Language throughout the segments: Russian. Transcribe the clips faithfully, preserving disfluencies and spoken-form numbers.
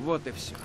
Вот и все.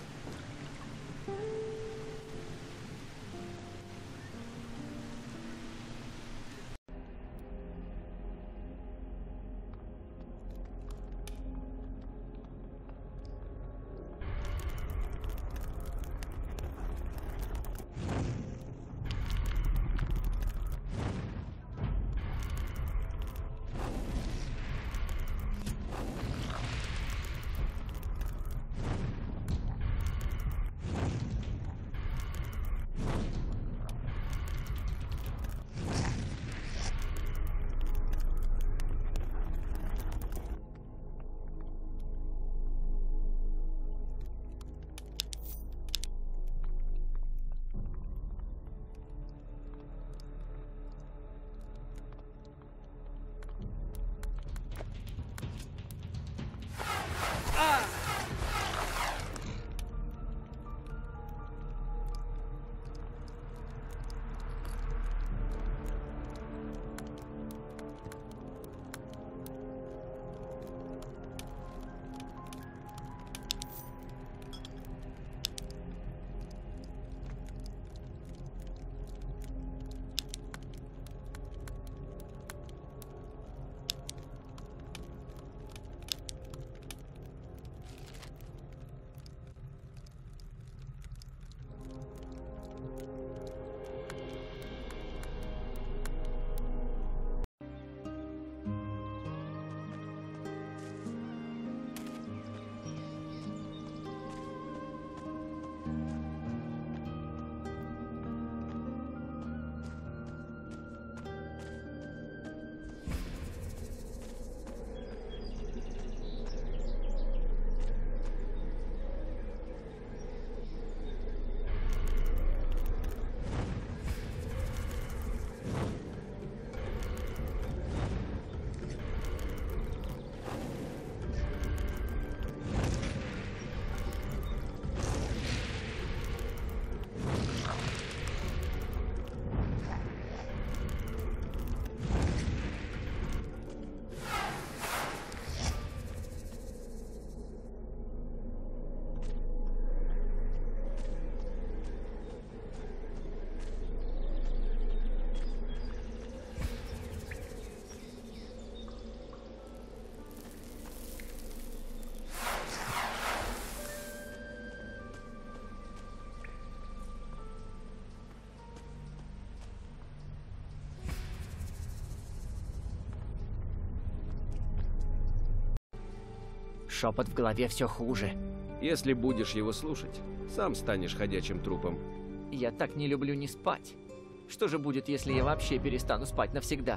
Шепот в голове все хуже. Если будешь его слушать, сам станешь ходячим трупом. Я так не люблю не спать. Что же будет, если я вообще перестану спать навсегда?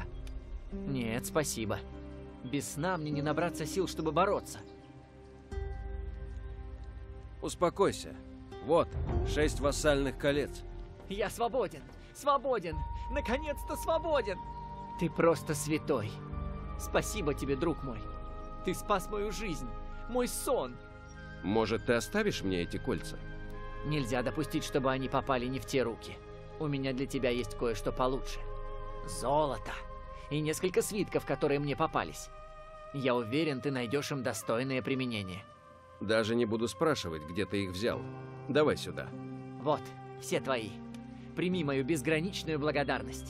Нет, спасибо. Без сна мне не набраться сил, чтобы бороться. Успокойся. Вот, шесть вассальных колец. Я свободен! Свободен! Наконец-то свободен! Ты просто святой. Спасибо тебе, друг мой. Ты спас мою жизнь, мой сон. Может, ты оставишь мне эти кольца? Нельзя допустить, чтобы они попали не в те руки. У меня для тебя есть кое-что получше. Золото. И несколько свитков, которые мне попались. Я уверен, ты найдешь им достойное применение. Даже не буду спрашивать, где ты их взял. Давай сюда. Вот, все твои. Прими мою безграничную благодарность.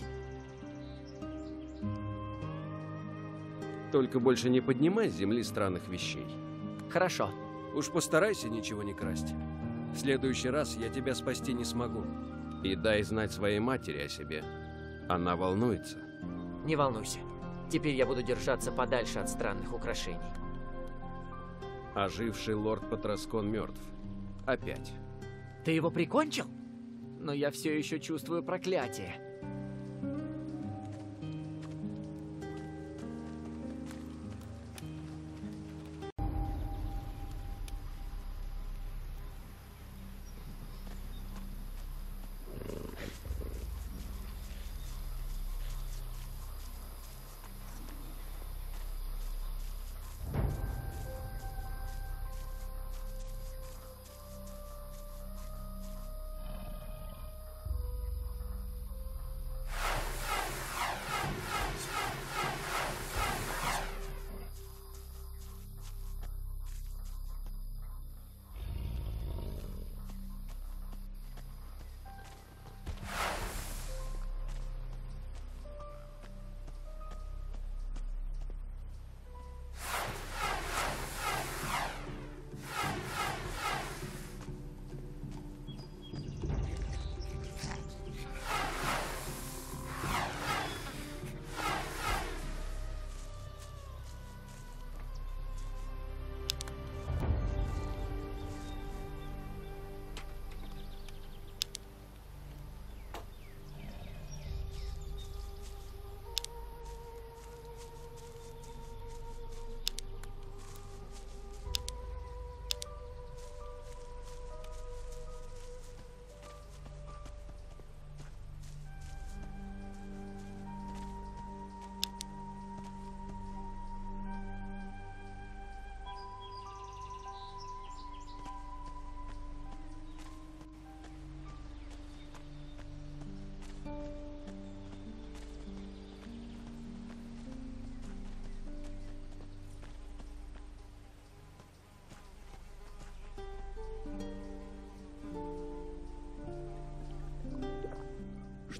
Только больше не поднимай с земли странных вещей. Хорошо. Уж постарайся ничего не красть. В следующий раз я тебя спасти не смогу. И дай знать своей матери о себе. Она волнуется. Не волнуйся. Теперь я буду держаться подальше от странных украшений. Оживший лорд Патраскон мертв. Опять. Ты его прикончил? Но я все еще чувствую проклятие.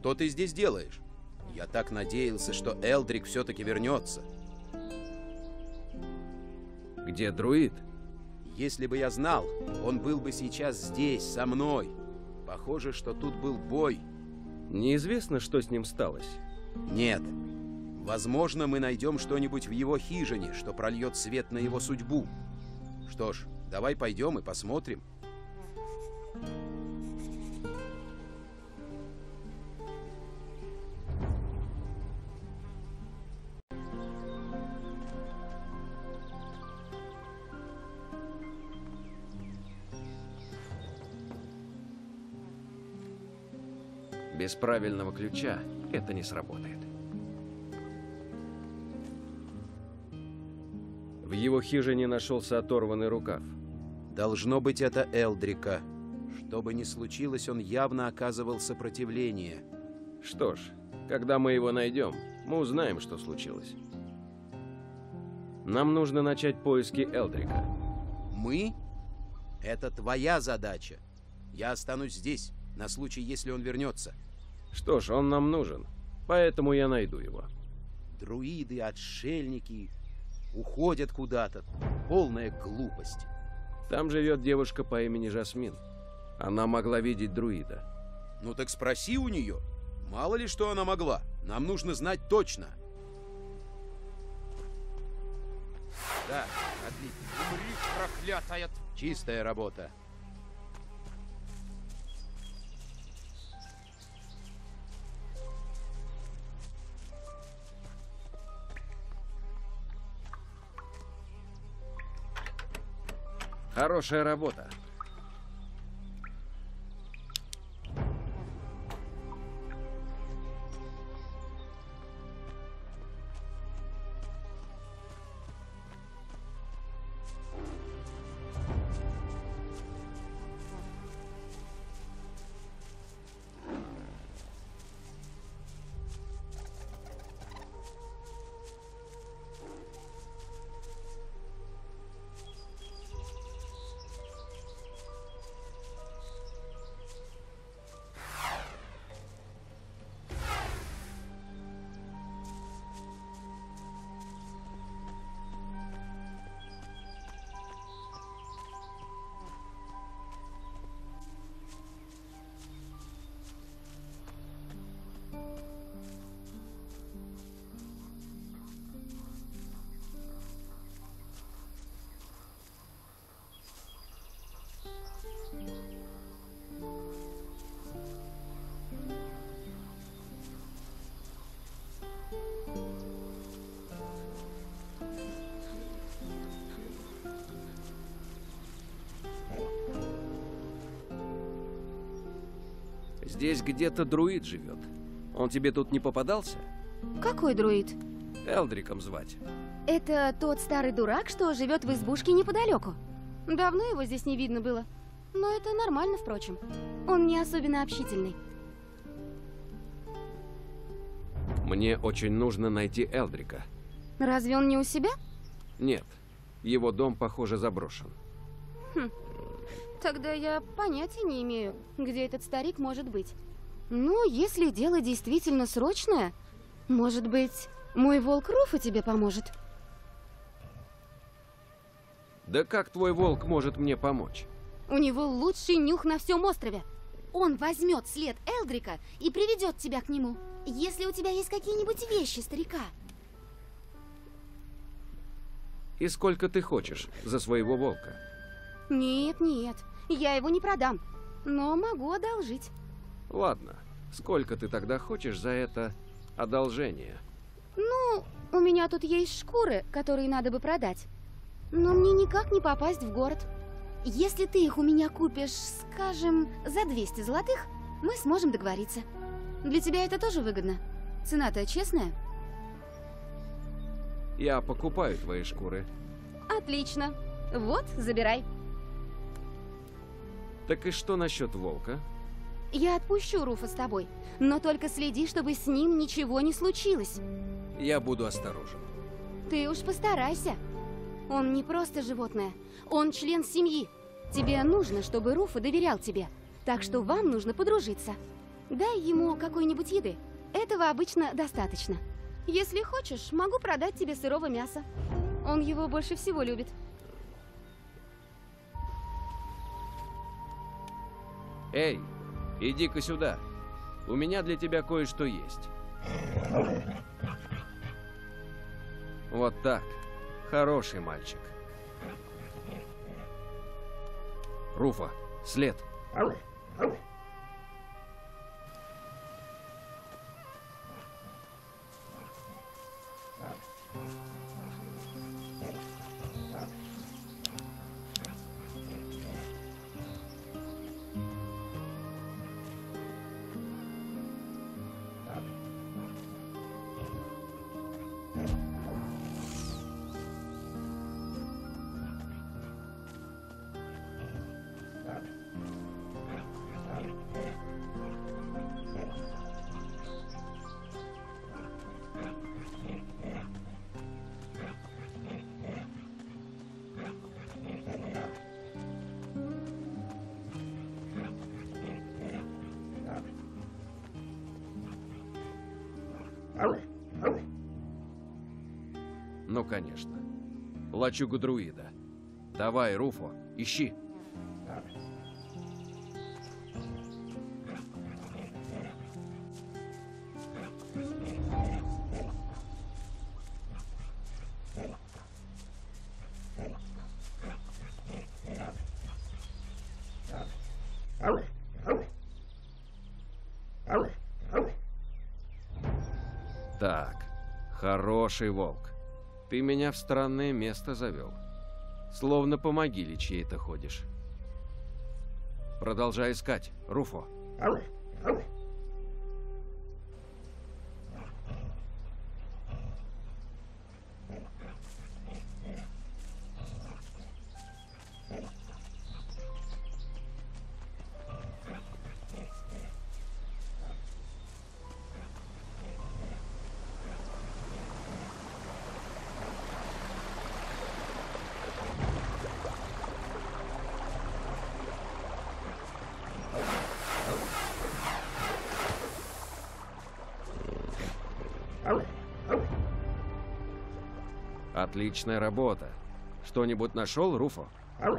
Что ты здесь делаешь? Я так надеялся, что Элдрик все-таки вернется. Где друид? Если бы я знал, он был бы сейчас здесь, со мной. Похоже, что тут был бой. Неизвестно, что с ним сталось. Нет. Возможно, мы найдем что-нибудь в его хижине, что прольет свет на его судьбу. Что ж, давай пойдем и посмотрим. Без правильного ключа это не сработает. В его хижине нашелся оторванный рукав. Должно быть, это Элдрика. Что бы ни случилось, он явно оказывал сопротивление. Что ж, когда мы его найдем, мы узнаем, что случилось. Нам нужно начать поиски Элдрика. Мы? Это твоя задача. Я останусь здесь, на случай, если он вернется. Что ж, он нам нужен, поэтому я найду его. Друиды, отшельники уходят куда-то. Полная глупость. Там живет девушка по имени Жасмин. Она могла видеть друида. Ну так спроси у нее. Мало ли что она могла. Нам нужно знать точно. Да, отлично. Умри, проклятая... Чистая работа. Хорошая работа. Здесь где-то друид живет. Он тебе тут не попадался? Какой друид? Элдриком звать. Это тот старый дурак, что живет в избушке неподалеку. Давно его здесь не видно было. Но это нормально, впрочем. Он не особенно общительный. Мне очень нужно найти Элдрика. Разве он не у себя? Нет. Его дом, похоже, заброшен. Хм. Тогда я понятия не имею, где этот старик может быть. Ну, если дело действительно срочное, может быть, мой волк Руфа тебе поможет? Да как твой волк может мне помочь? У него лучший нюх на всем острове. Он возьмет след Элдрика и приведет тебя к нему, если у тебя есть какие-нибудь вещи старика. И сколько ты хочешь за своего волка? Нет, нет, я его не продам, но могу одолжить. Ладно, сколько ты тогда хочешь за это одолжение? Ну, у меня тут есть шкуры, которые надо бы продать. Но мне никак не попасть в город. Если ты их у меня купишь, скажем, за двести золотых, мы сможем договориться. Для тебя это тоже выгодно. Цена-то честная. Я покупаю твои шкуры. Отлично. Вот, забирай. Так и что насчет волка? Я отпущу Руфа с тобой, но только следи, чтобы с ним ничего не случилось. Я буду осторожен. Ты уж постарайся. Он не просто животное, он член семьи. Тебе нужно, чтобы Руфа доверял тебе, так что вам нужно подружиться. Дай ему какой-нибудь еды. Этого обычно достаточно. Если хочешь, могу продать тебе сырого мяса. Он его больше всего любит. Эй, иди-ка сюда. У меня для тебя кое-что есть. Вот так. Хороший мальчик. Руфа, след. Ну, конечно. Лачуга друида. Давай, Руфо, ищи. Так, хороший волк. Ты меня в странное место завел. Словно по могиле чьей-то ходишь. Продолжай искать, Руфо. Отличная работа. Что-нибудь нашел, Руфо?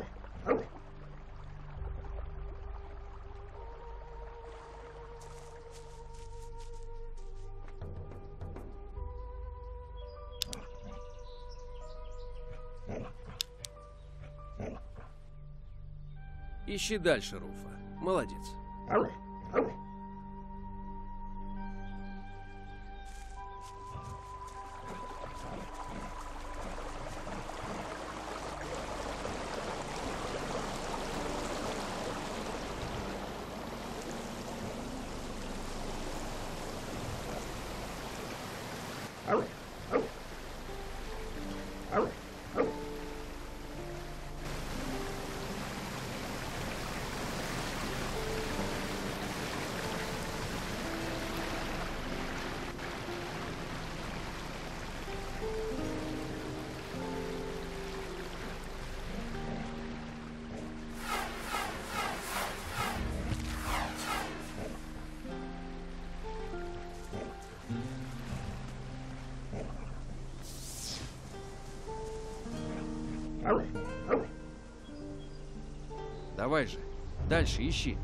Ищи дальше, Руфо. Молодец. Давай же, дальше ищи.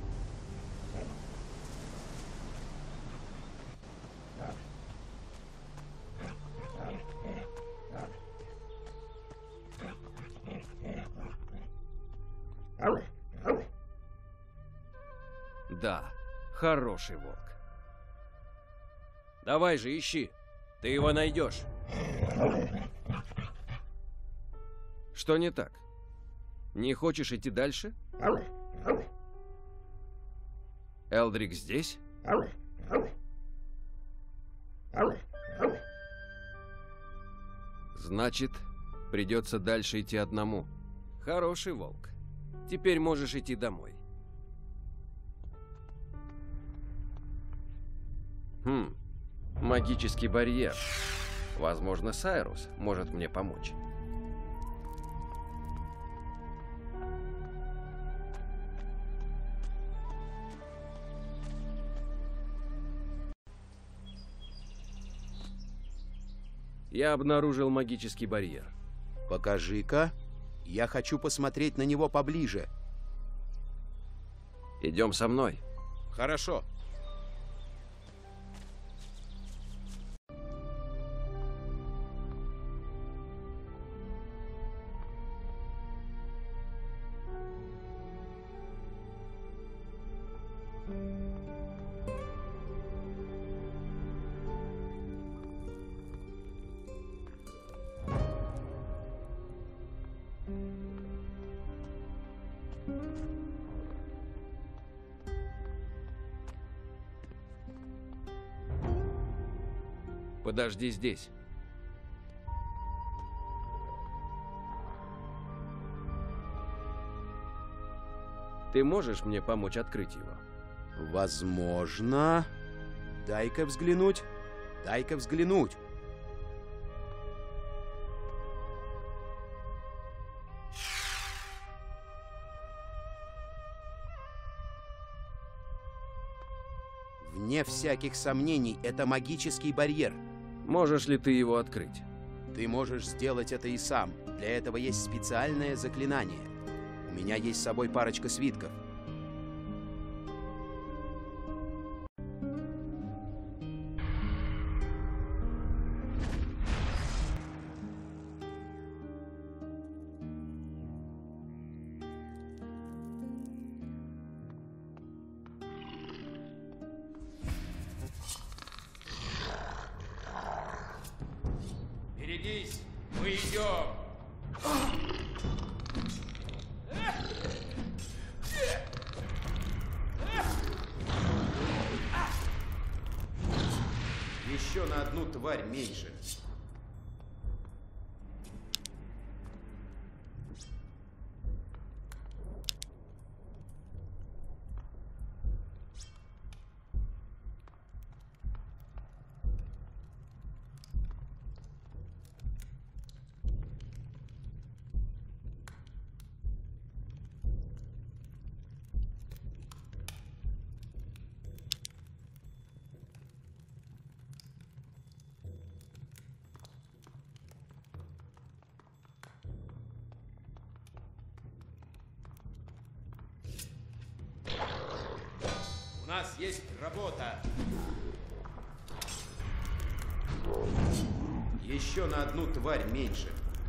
Да, хороший волк. Давай же, ищи. Ты его найдешь. Что не так? Не хочешь идти дальше? Элдрик здесь? Значит, придется дальше идти одному. Хороший волк. Теперь можешь идти домой. Хм, магический барьер. Возможно, Сайрус может мне помочь. Я обнаружил магический барьер. Покажи-ка. Я хочу посмотреть на него поближе. Идем со мной. Хорошо. Подожди здесь. Ты можешь мне помочь открыть его? Возможно. Дай-ка взглянуть. Дай-ка взглянуть. Вне всяких сомнений, это магический барьер. Можешь ли ты его открыть? Ты можешь сделать это и сам. Для этого есть специальное заклинание. У меня есть с собой парочка свитков. Берегись, мы идем. Еще на одну тварь меньше. У нас есть работа. Еще на одну тварь меньше.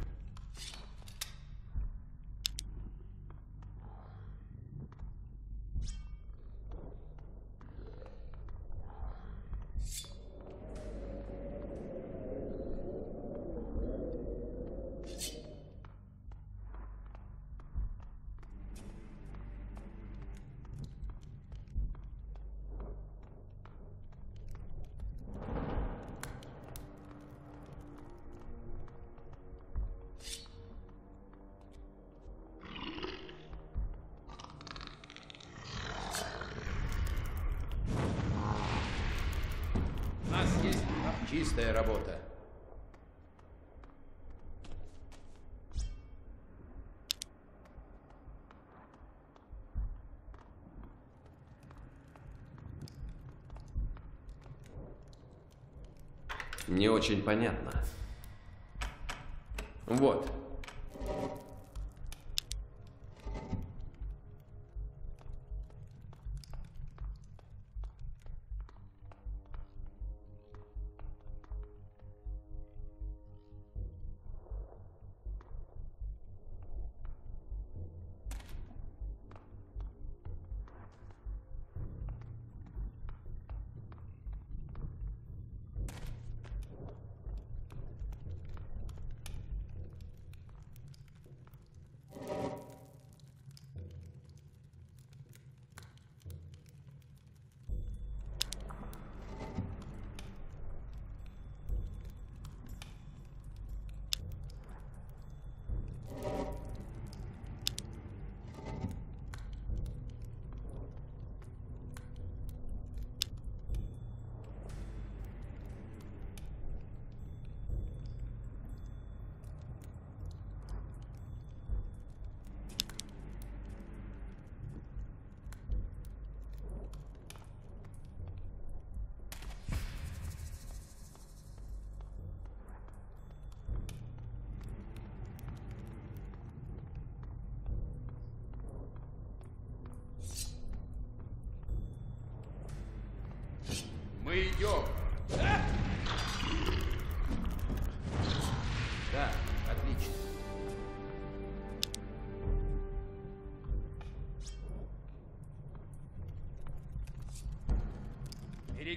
У нас есть... Чистая работа. Не очень понятно. Вот.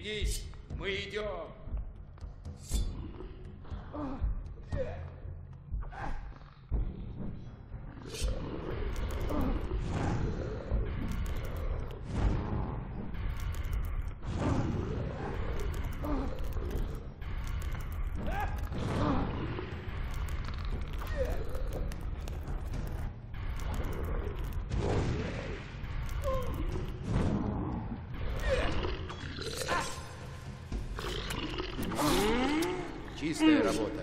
Берегись, мы идем. Чистая работа.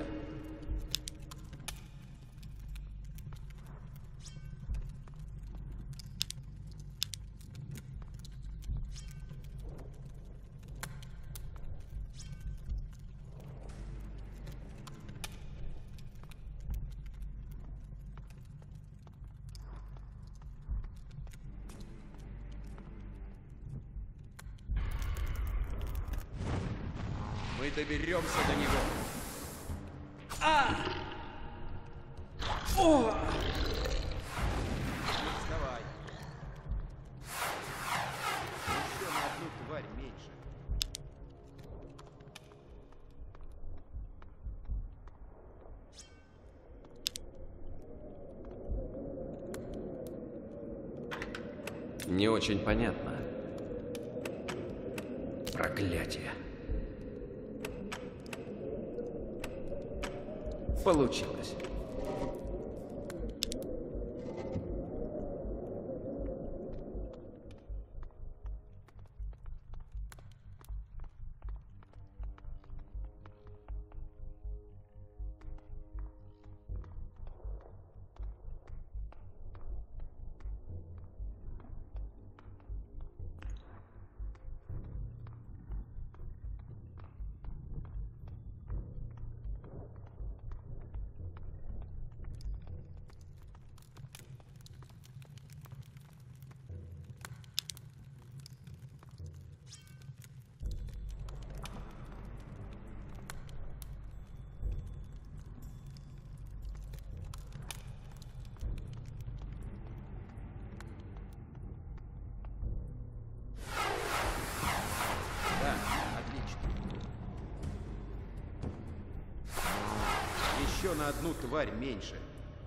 Мы доберемся до него. Не вставай. Еще на одну тварь меньше. Не очень понятно. Проклятие. Получилось. Да, отлично. Еще на одну тварь меньше.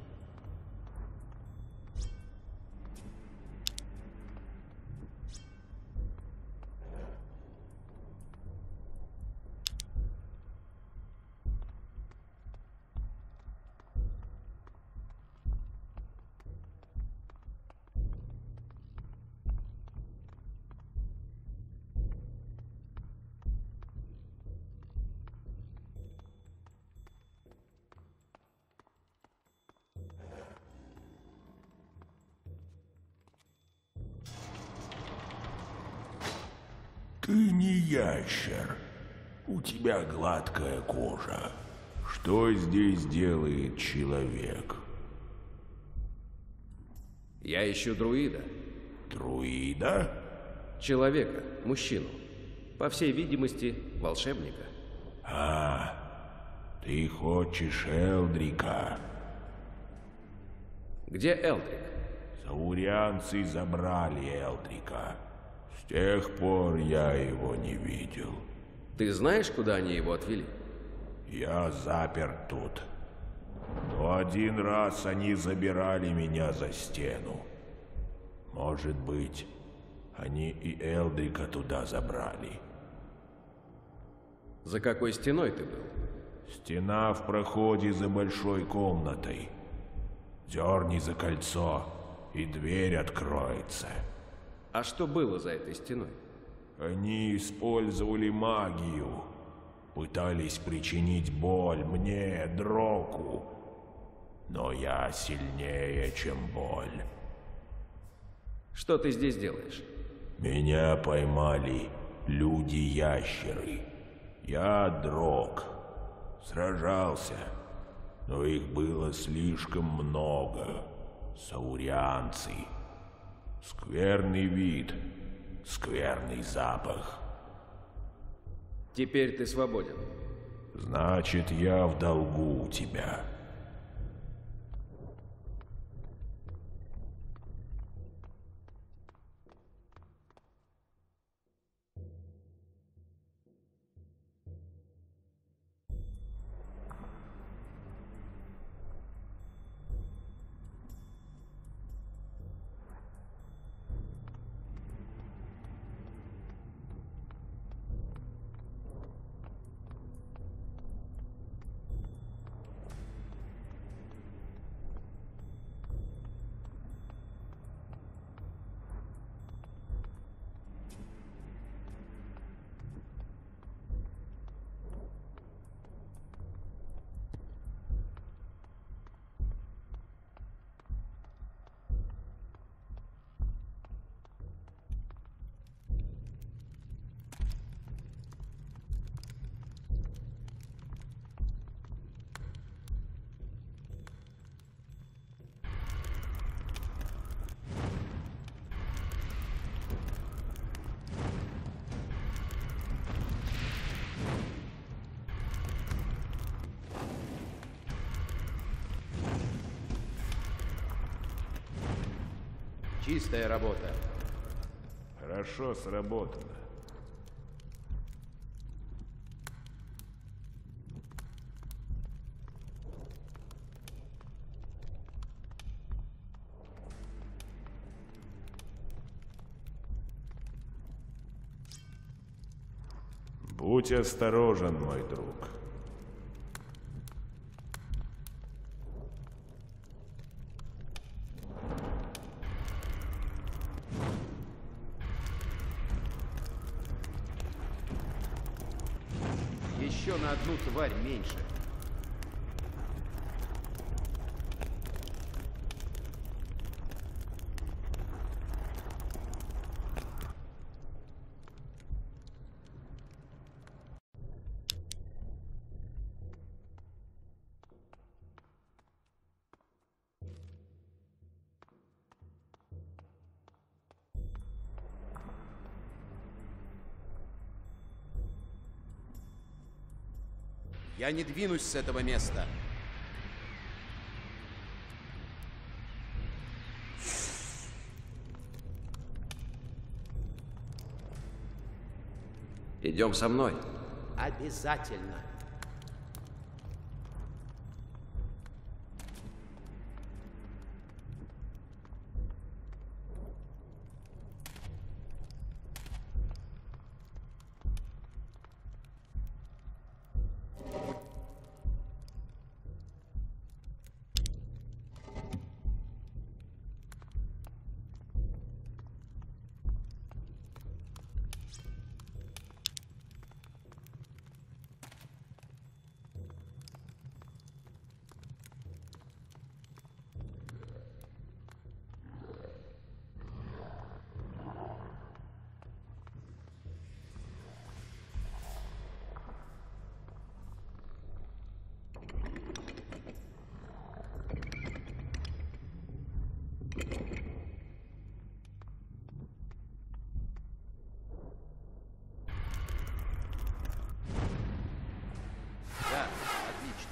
Ты не ящер. У тебя гладкая кожа. Что здесь делает человек? Я ищу друида. Друида? Человека, мужчину. По всей видимости, волшебника. А, ты хочешь Элдрика? Где Элдрик? Саурианцы забрали Элдрика. С тех пор я его не видел. Ты знаешь, куда они его отвели? Я заперт тут. Но один раз они забирали меня за стену. Может быть, они и Элдрика туда забрали. За какой стеной ты был? Стена в проходе за большой комнатой. Дерни за кольцо, и дверь откроется. А что было за этой стеной? Они использовали магию. Пытались причинить боль мне, Дроку. Но я сильнее, чем боль. Что ты здесь делаешь? Меня поймали люди-ящеры. Я Дрок. Сражался, но их было слишком много. Саурианцы. Скверный вид, скверный запах. Теперь ты свободен. Значит, я в долгу у тебя. Чистая работа. Хорошо сработано. Будь осторожен, мой друг. Еще на одну тварь меньше. Я не двинусь с этого места. Идем со мной. Обязательно. Да, отлично.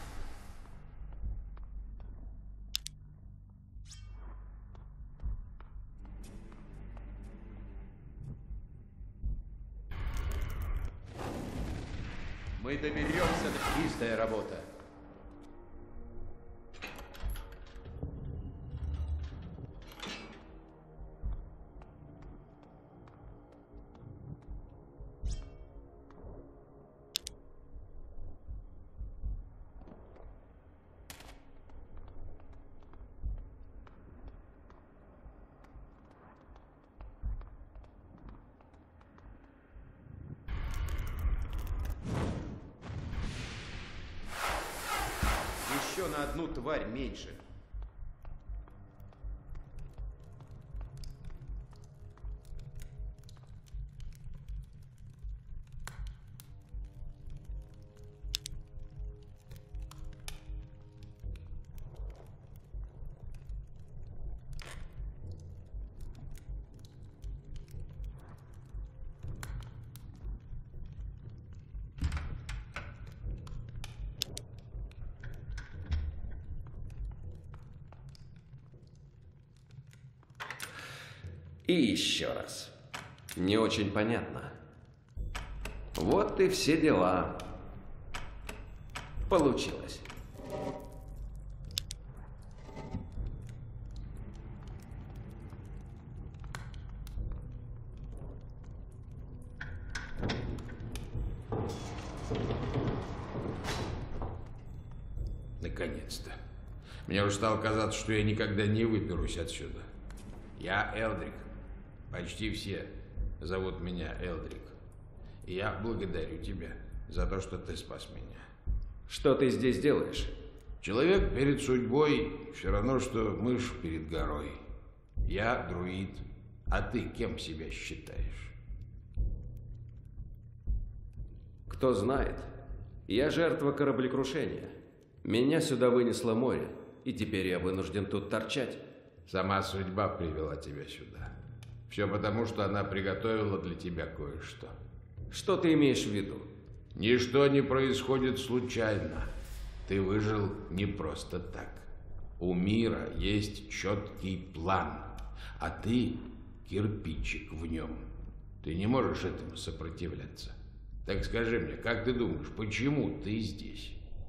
Мы доберемся до... Чистая работа. Еще на одну тварь меньше. И еще раз. Не очень понятно. Вот и все дела. Получилось. Наконец-то. Мне уже стало казаться, что я никогда не выберусь отсюда. Я Элдрик. Почти все зовут меня Элдрик. И я благодарю тебя за то, что ты спас меня. Что ты здесь делаешь? Человек перед судьбой все равно, что мышь перед горой. Я друид. А ты кем себя считаешь? Кто знает. Я жертва кораблекрушения. Меня сюда вынесло море, и теперь я вынужден тут торчать. Сама судьба привела тебя сюда. Все потому, что она приготовила для тебя кое-что. Что ты имеешь в виду? Ничто не происходит случайно. Ты выжил не просто так. У мира есть четкий план. А ты кирпичик в нем. Ты не можешь этому сопротивляться. Так скажи мне, как ты думаешь, почему ты здесь?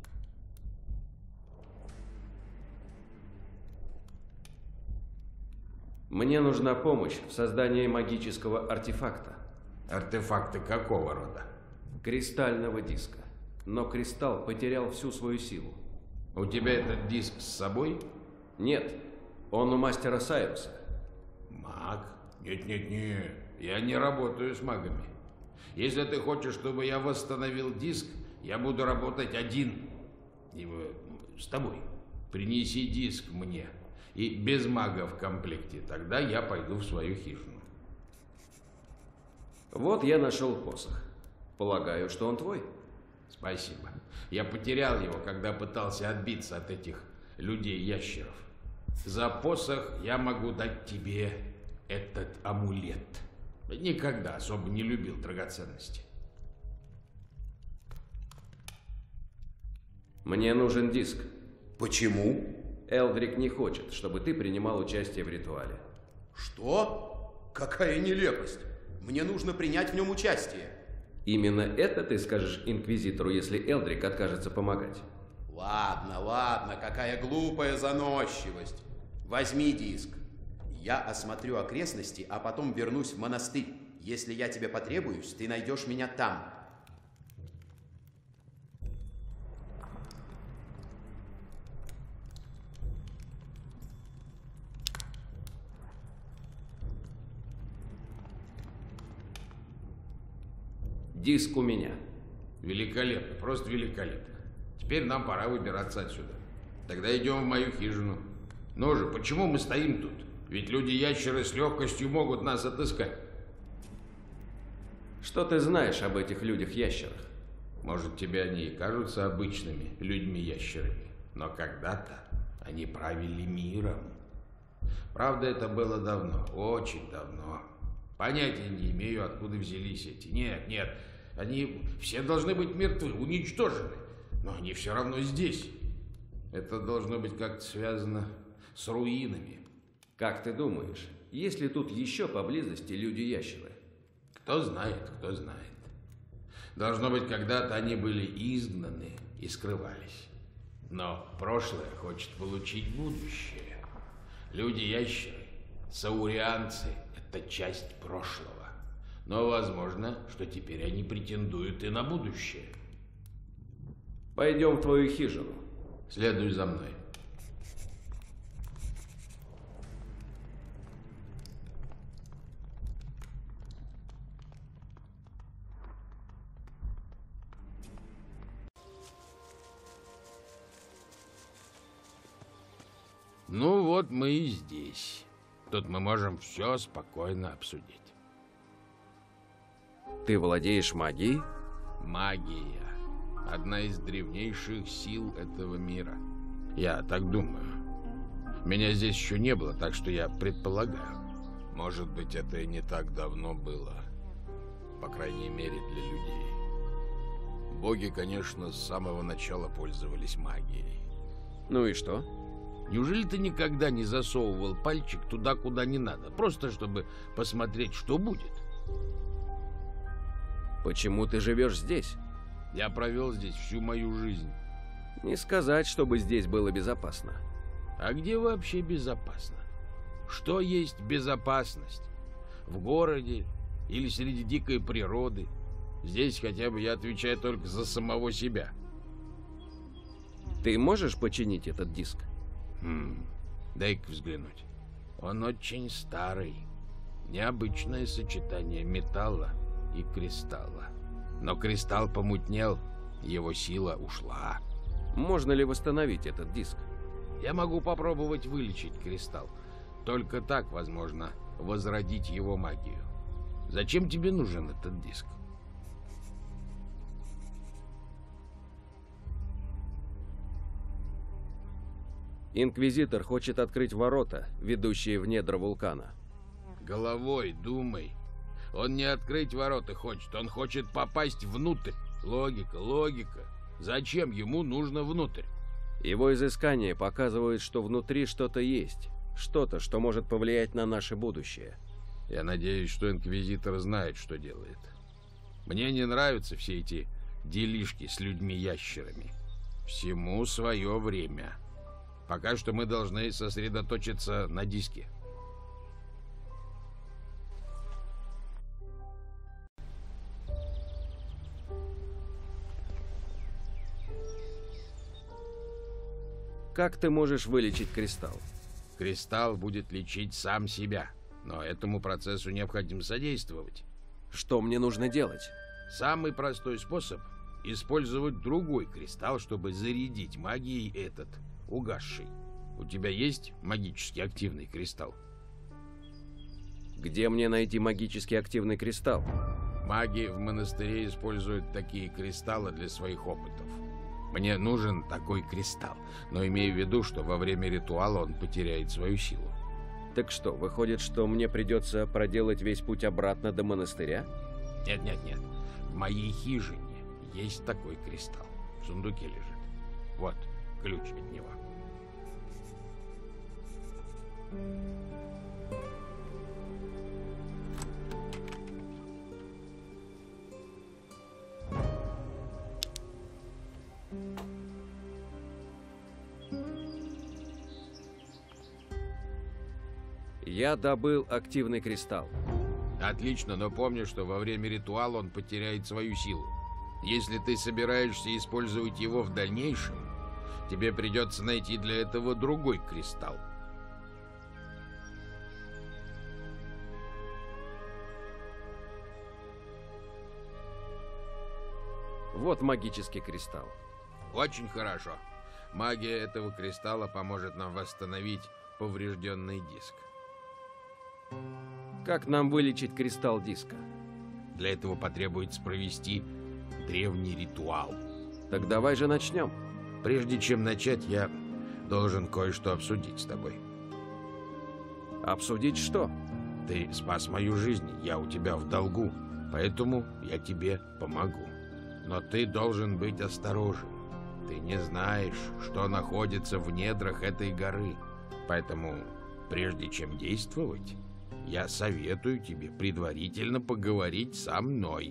Мне нужна помощь в создании магического артефакта. Артефакты какого рода? Кристального диска. Но кристалл потерял всю свою силу. У тебя этот диск с собой? Нет, он у мастера Сайруса. Маг? Нет-нет-нет, я не работаю с магами. Если ты хочешь, чтобы я восстановил диск, я буду работать один. И с тобой. Принеси диск мне. И без мага в комплекте. Тогда я пойду в свою хижину. Вот я нашел посох. Полагаю, что он твой. Спасибо. Я потерял его, когда пытался отбиться от этих людей-ящеров. За посох я могу дать тебе этот амулет. Никогда особо не любил драгоценности. Мне нужен диск. Почему? Элдрик не хочет, чтобы ты принимал участие в ритуале. Что? Какая нелепость! Мне нужно принять в нем участие. Именно это ты скажешь Инквизитору, если Элдрик откажется помогать? Ладно, ладно, какая глупая заносчивость. Возьми диск. Я осмотрю окрестности, а потом вернусь в монастырь. Если я тебе потребуюсь, ты найдешь меня там. Диск у меня. Великолепно, просто великолепно. Теперь нам пора выбираться отсюда. Тогда идем в мою хижину. Ну же, почему мы стоим тут? Ведь люди-ящеры с легкостью могут нас отыскать. Что ты знаешь об этих людях-ящерах? Может, тебе они и кажутся обычными людьми-ящерами, но когда-то они правили миром. Правда, это было давно, очень давно. Понятия не имею, откуда взялись эти. Нет, нет, они все должны быть мертвы, уничтожены. Но они все равно здесь. Это должно быть как-то связано с руинами. Как ты думаешь, есть ли тут еще поблизости люди-ящеры? Кто знает, кто знает. Должно быть, когда-то они были изгнаны и скрывались. Но прошлое хочет получить будущее. Люди-ящеры, саурианцы – это часть прошлого. Но возможно, что теперь они претендуют и на будущее. Пойдем в твою хижину. Следуй за мной. Ну вот мы и здесь. Тут мы можем все спокойно обсудить. Ты владеешь магией? Магия. Одна из древнейших сил этого мира. Я так думаю. Меня здесь еще не было, так что я предполагаю. Может быть, это и не так давно было. По крайней мере, для людей. Боги, конечно, с самого начала пользовались магией. Ну и что? Неужели ты никогда не засовывал пальчик туда, куда не надо? Просто чтобы посмотреть, что будет? Почему ты живешь здесь? Я провел здесь всю мою жизнь. Не сказать, чтобы здесь было безопасно. А где вообще безопасно? Что есть безопасность? В городе или среди дикой природы? Здесь хотя бы я отвечаю только за самого себя. Ты можешь починить этот диск? Хм, дай-ка взглянуть. Он очень старый. Необычное сочетание металла и кристалла. Но кристалл помутнел, его сила ушла. Можно ли восстановить этот диск? Я могу попробовать вылечить кристалл. Только так возможно возродить его магию. Зачем тебе нужен этот диск? Инквизитор хочет открыть ворота, ведущие в недра вулкана. Головой думай. Он не открыть ворота хочет, он хочет попасть внутрь. Логика, логика. Зачем ему нужно внутрь? Его изыскания показывают, что внутри что-то есть. Что-то, что может повлиять на наше будущее. Я надеюсь, что Инквизитор знает, что делает. Мне не нравятся все эти делишки с людьми-ящерами. Всему свое время. Пока что мы должны сосредоточиться на диске. Как ты можешь вылечить кристалл? Кристалл будет лечить сам себя, но этому процессу необходимо содействовать. Что мне нужно делать? Самый простой способ — использовать другой кристалл, чтобы зарядить магией этот, угасший. У тебя есть магически активный кристалл? Где мне найти магически активный кристалл? Маги в монастыре используют такие кристаллы для своих опытов. Мне нужен такой кристалл, но имею в виду, что во время ритуала он потеряет свою силу. Так что, выходит, что мне придется проделать весь путь обратно до монастыря? Нет, нет, нет. В моей хижине есть такой кристалл. В сундуке лежит. Вот ключ от него. Я добыл активный кристалл. Отлично, но помни, что во время ритуала он потеряет свою силу. Если ты собираешься использовать его в дальнейшем, тебе придется найти для этого другой кристалл. Вот магический кристалл. Очень хорошо. Магия этого кристалла поможет нам восстановить поврежденный диск. Как нам вылечить кристалл диска? Для этого потребуется провести древний ритуал. Так давай же начнем. Прежде чем начать, я должен кое-что обсудить с тобой. Обсудить что? Ты спас мою жизнь, я у тебя в долгу, поэтому я тебе помогу. Но ты должен быть осторожен. Ты не знаешь, что находится в недрах этой горы. Поэтому, прежде чем действовать, я советую тебе предварительно поговорить со мной.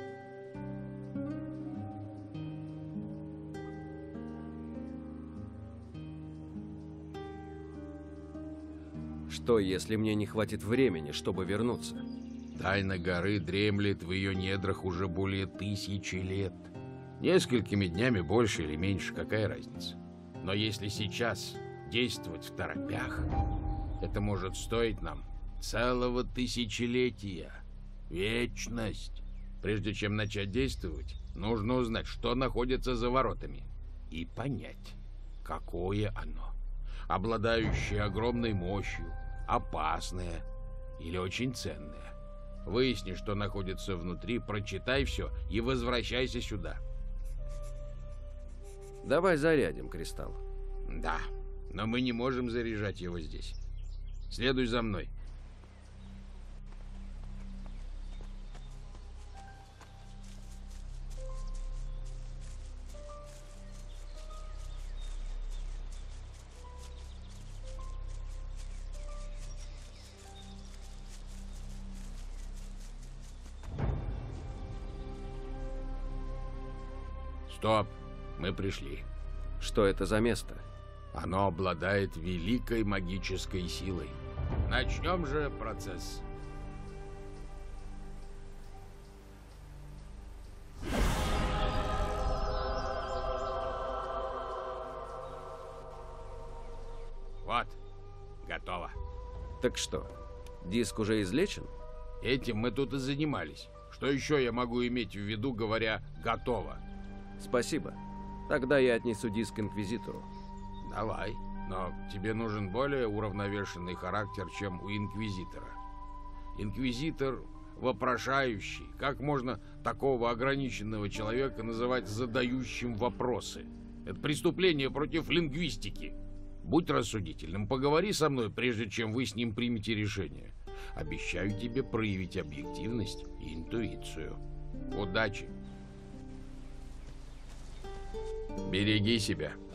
Что, если мне не хватит времени, чтобы вернуться? Тайна горы дремлет в ее недрах уже более тысячи лет. Несколькими днями больше или меньше, какая разница? Но если сейчас действовать в торопях, это может стоить нам целого тысячелетия. Вечность. Прежде чем начать действовать, нужно узнать, что находится за воротами. И понять, какое оно. Обладающее огромной мощью, опасное или очень ценное. Выясни, что находится внутри, прочитай все и возвращайся сюда. Давай зарядим кристалл. Да, но мы не можем заряжать его здесь. Следуй за мной. Стоп, мы пришли. Что это за место? Оно обладает великой магической силой. Начнем же процесс. Вот, готово. Так что, диск уже излечен? Этим мы тут и занимались. Что еще я могу иметь в виду, говоря «готово»? Спасибо. Тогда я отнесу диск Инквизитору. Давай. Но тебе нужен более уравновешенный характер, чем у Инквизитора. Инквизитор вопрошающий. Как можно такого ограниченного человека называть задающим вопросы? Это преступление против лингвистики. Будь рассудительным, поговори со мной, прежде чем вы с ним примете решение. Обещаю тебе проявить объективность и интуицию. Удачи! Береги себя.